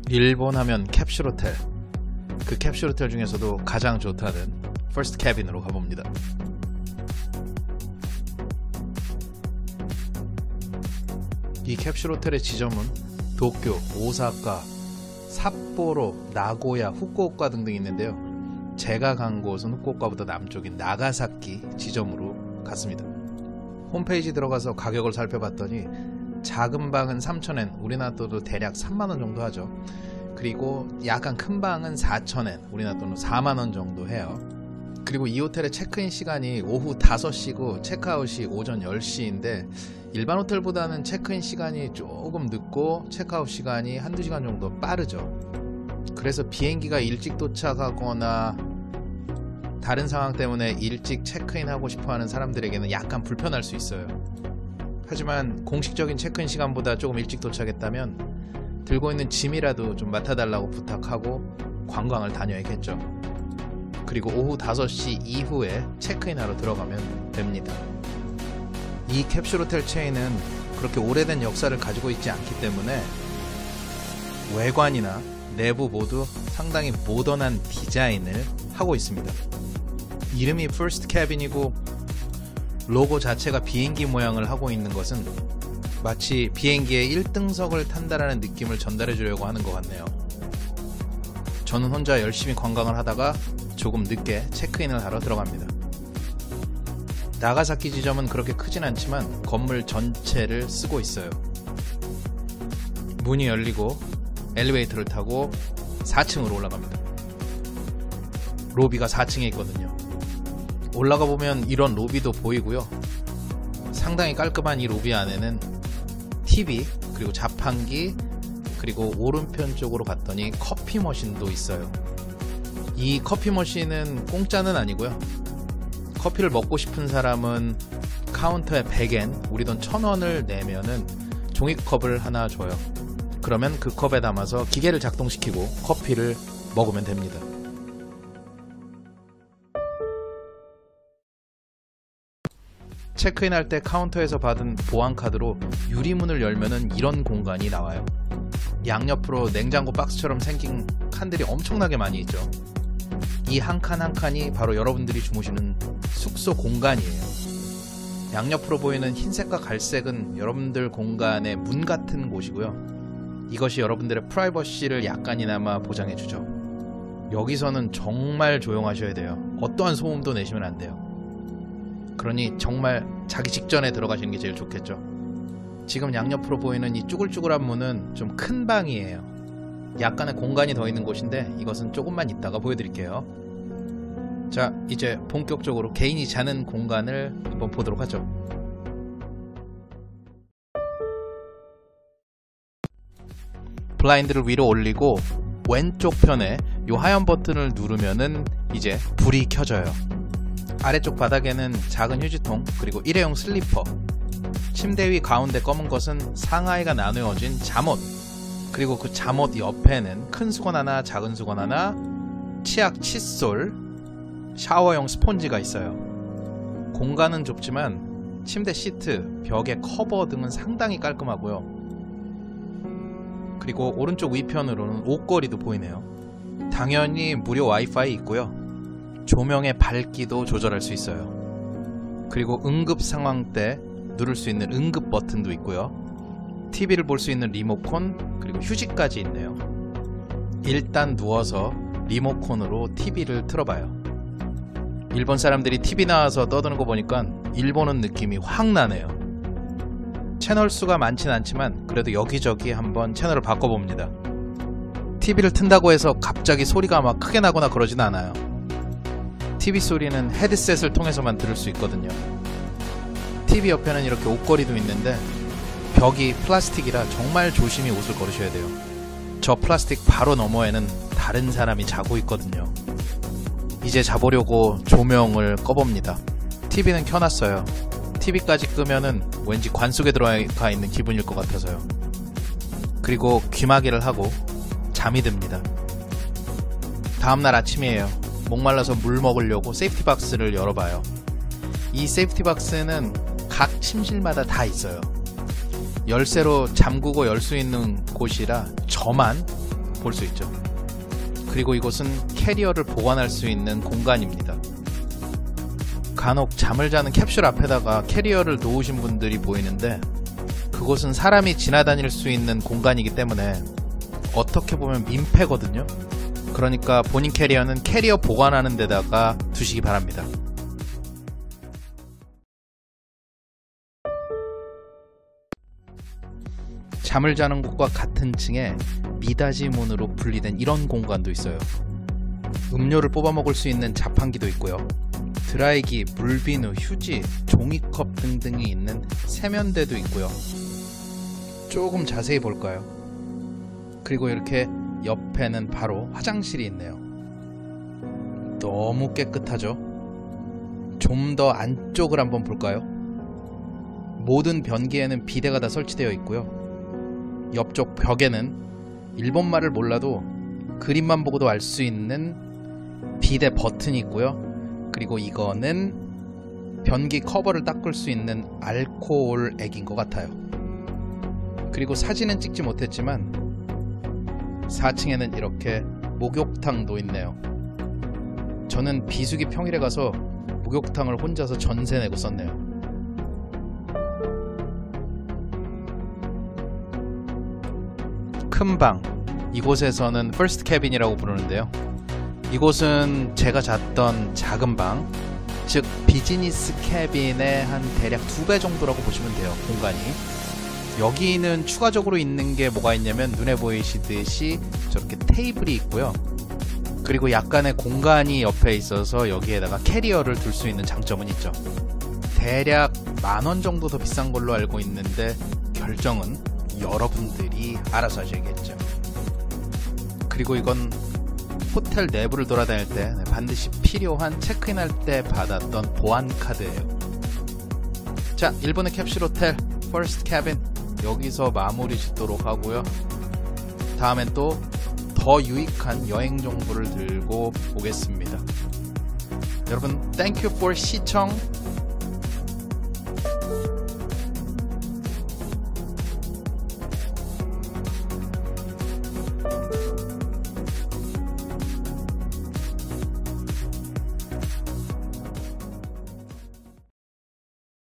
일본 하면 캡슐호텔. 그 캡슐호텔 중에서도 가장 좋다는 퍼스트 캐빈으로 가봅니다. 이 캡슐호텔의 지점은 도쿄, 오사카, 삿포로, 나고야, 후쿠오카 등등 있는데요. 제가 간 곳은 후쿠오카보다 남쪽인 나가사키 지점으로 갔습니다. 홈페이지 들어가서 가격을 살펴봤더니 작은 방은 3,000엔, 우리나라 돈으로 대략 3만원 정도 하죠. 그리고 약간 큰 방은 4,000엔, 우리나라 돈으로 4만원 정도 해요. 그리고 이 호텔의 체크인 시간이 오후 5시고 체크아웃이 오전 10시인데 일반 호텔보다는 체크인 시간이 조금 늦고 체크아웃 시간이 한두 시간 정도 빠르죠. 그래서 비행기가 일찍 도착하거나 다른 상황 때문에 일찍 체크인하고 싶어하는 사람들에게는 약간 불편할 수 있어요. 하지만 공식적인 체크인 시간보다 조금 일찍 도착했다면 들고 있는 짐이라도 좀 맡아달라고 부탁하고 관광을 다녀야겠죠. 그리고 오후 5시 이후에 체크인하러 들어가면 됩니다. 이 캡슐호텔 체인은 그렇게 오래된 역사를 가지고 있지 않기 때문에 외관이나 내부 모두 상당히 모던한 디자인을 하고 있습니다. 이름이 퍼스트 캐빈이고 로고 자체가 비행기 모양을 하고 있는 것은 마치 비행기의 1등석을 탄다라는 느낌을 전달해 주려고 하는 것 같네요. 저는 혼자 열심히 관광을 하다가 조금 늦게 체크인을 하러 들어갑니다. 나가사키 지점은 그렇게 크진 않지만 건물 전체를 쓰고 있어요. 문이 열리고 엘리베이터를 타고 4층으로 올라갑니다. 로비가 4층에 있거든요. 올라가 보면 이런 로비도 보이고요. 상당히 깔끔한 이 로비 안에는 TV, 그리고 자판기, 그리고 오른편 쪽으로 갔더니 커피 머신도 있어요. 이 커피 머신은 공짜는 아니고요. 커피를 먹고 싶은 사람은 카운터에 100엔, 우리 돈 1,000원을 내면은 종이컵을 하나 줘요. 그러면 그 컵에 담아서 기계를 작동시키고 커피를 먹으면 됩니다. 체크인할 때 카운터에서 받은 보안카드로 유리문을 열면은 이런 공간이 나와요. 양옆으로 냉장고 박스처럼 생긴 칸들이 엄청나게 많이 있죠. 이 한 칸 한 칸이 바로 여러분들이 주무시는 숙소 공간이에요. 양옆으로 보이는 흰색과 갈색은 여러분들 공간의 문 같은 곳이고요. 이것이 여러분들의 프라이버시를 약간이나마 보장해주죠. 여기서는 정말 조용하셔야 돼요. 어떠한 소음도 내시면 안 돼요. 그러니 정말 자기 직전에 들어가시는 게 제일 좋겠죠. 지금 양옆으로 보이는 이 쭈글쭈글한 문은 좀 큰 방이에요. 약간의 공간이 더 있는 곳인데 이것은 조금만 이따가 보여드릴게요. 자, 이제 본격적으로 개인이 자는 공간을 한번 보도록 하죠. 블라인드를 위로 올리고 왼쪽 편에 이 하얀 버튼을 누르면은 이제 불이 켜져요. 아래쪽 바닥에는 작은 휴지통, 그리고 일회용 슬리퍼, 침대 위 가운데 검은 것은 상하이가 나누어진 잠옷, 그리고 그 잠옷 옆에는 큰 수건 하나, 작은 수건 하나, 치약, 칫솔, 샤워용 스폰지가 있어요. 공간은 좁지만 침대 시트, 벽의 커버 등은 상당히 깔끔하고요. 그리고 오른쪽 위편으로는 옷걸이도 보이네요. 당연히 무료 와이파이 있고요. 조명의 밝기도 조절할 수 있어요. 그리고 응급 상황 때 누를 수 있는 응급 버튼도 있고요. TV를 볼 수 있는 리모컨, 그리고 휴지까지 있네요. 일단 누워서 리모컨으로 TV를 틀어봐요. 일본 사람들이 TV 나와서 떠드는 거 보니까 일본 온 느낌이 확 나네요. 채널 수가 많진 않지만 그래도 여기저기 한번 채널을 바꿔봅니다. TV를 튼다고 해서 갑자기 소리가 막 크게 나거나 그러진 않아요. TV 소리는 헤드셋을 통해서만 들을 수 있거든요. TV 옆에는 이렇게 옷걸이도 있는데 벽이 플라스틱이라 정말 조심히 옷을 걸으셔야 돼요. 저 플라스틱 바로 너머에는 다른 사람이 자고 있거든요. 이제 자보려고 조명을 꺼봅니다. TV는 켜놨어요. TV까지 끄면은 왠지 관 속에 들어가 있는 기분일 것 같아서요. 그리고 귀마개를 하고 잠이 듭니다. 다음날 아침이에요. 목말라서 물 먹으려고 세이프티 박스를 열어봐요. 이 세이프티 박스는 각 침실마다 다 있어요. 열쇠로 잠그고 열 수 있는 곳이라 저만 볼 수 있죠. 그리고 이곳은 캐리어를 보관할 수 있는 공간입니다. 간혹 잠을 자는 캡슐 앞에다가 캐리어를 놓으신 분들이 보이는데 그곳은 사람이 지나다닐 수 있는 공간이기 때문에 어떻게 보면 민폐거든요. 그러니까 본인 캐리어는 캐리어 보관하는 데다가 두시기 바랍니다. 잠을 자는 곳과 같은 층에 미닫이 문으로 분리된 이런 공간도 있어요. 음료를 뽑아 먹을 수 있는 자판기도 있고요. 드라이기, 물비누, 휴지, 종이컵 등등이 있는 세면대도 있고요. 조금 자세히 볼까요? 그리고 이렇게 옆에는 바로 화장실이 있네요. 너무 깨끗하죠? 좀 더 안쪽을 한번 볼까요? 모든 변기에는 비데가 다 설치되어 있고요. 옆쪽 벽에는 일본말을 몰라도 그림만 보고도 알 수 있는 비데 버튼이 있고요. 그리고 이거는 변기 커버를 닦을 수 있는 알코올 액인 것 같아요. 그리고 사진은 찍지 못했지만 4층에는 이렇게 목욕탕도 있네요. 저는 비수기 평일에 가서 목욕탕을 혼자서 전세 내고 썼네요. 큰 방, 이곳에서는 퍼스트 캐빈이라고 부르는데요. 이곳은 제가 잤던 작은 방, 즉 비즈니스 캐빈의 한 대략 2배 정도라고 보시면 돼요. 공간이. 여기는 추가적으로 있는 게 뭐가 있냐면 눈에 보이시듯이 저렇게 테이블이 있고요. 그리고 약간의 공간이 옆에 있어서 여기에다가 캐리어를 둘 수 있는 장점은 있죠. 대략 10,000원 정도 더 비싼 걸로 알고 있는데 결정은 여러분들이 알아서 하셔야겠죠. 그리고 이건 호텔 내부를 돌아다닐 때 반드시 필요한 체크인할 때 받았던 보안 카드예요. 자, 일본의 캡슐 호텔 퍼스트 캐빈 여기서 마무리 짓도록 하고요. 다음엔 또 더 유익한 여행 정보를 들고 오겠습니다. 여러분, thank you for 시청.